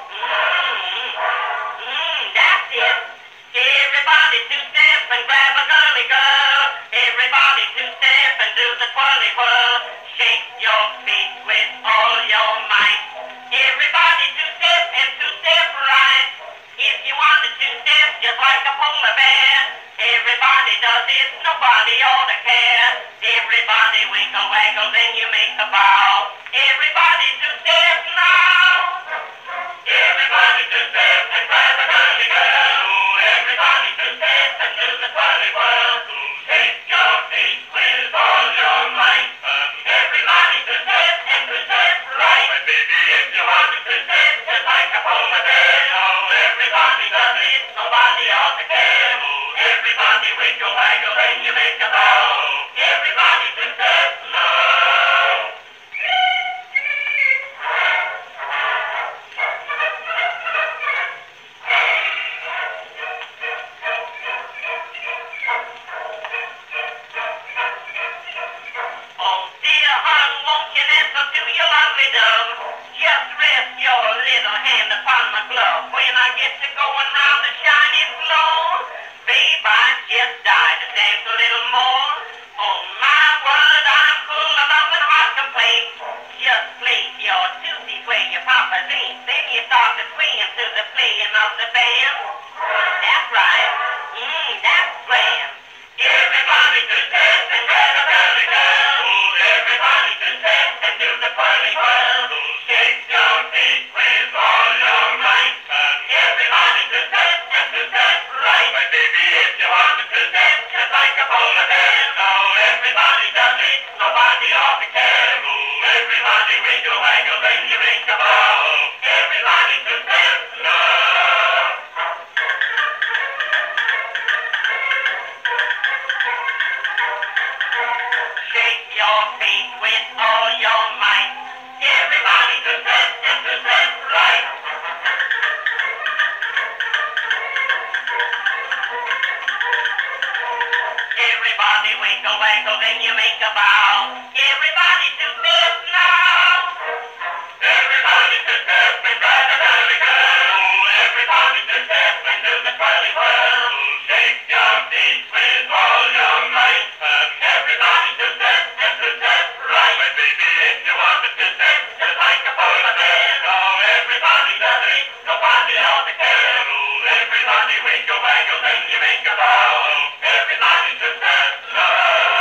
That's it. Everybody two-step and grab a girly girl. Everybody two-step and do the twirly whirl. Shake your feet with all your might. Everybody two-step and two-step right. If you want to two-step just like a polar bear, everybody does it, nobody ought to care. Everybody wiggle waggle, then you make a bow. Everybody two-step now. Everybody two-step and grab a girly girl. Everybody two-step and do the twirly whirl. Shake your feet with all your might. Everybody two-step and two-step right. But baby, if you want to two-step just like a polar bear, everybody does it, nobody ought to care. Everybody wiggle waggle, then you make a bow. Everybody two-step now. Oh dear hon, won't you nestle to your lovely dove? Just rest your little hand upon my glove. When I get to going round the shiny floor, babe, I just die to dance a little more. Oh my word, I'm full of love and heart complaint. Just place your tootsie where your papa's ain't. Then you start to swing to the playing of the band. That's right. That's grand. Everybody to dance and grab a girly girl. Everybody to dance and do the twirly whirl. Shake your feet with all your might. Everybody to dance and to dance right. My baby, if you want to dance just like a polar bear, now everybody does it, nobody ought to care. Everybody wiggle waggle, then you make a bow. Everybody to dance now. Shake your feet with all your might. Everybody to dance and to dance right. Everybody wiggle waggle, then you make a bow. Everybody to dance now. Everybody to step and grab a girly girl. Everybody to step and do the twirly whirl. Shake your feet with all your might. Everybody to step and to step right. But baby, if you want to step just like a polar bear, now everybody does it, nobody ought to care. Everybody wiggle waggle, then you make a bow. Everybody to step now.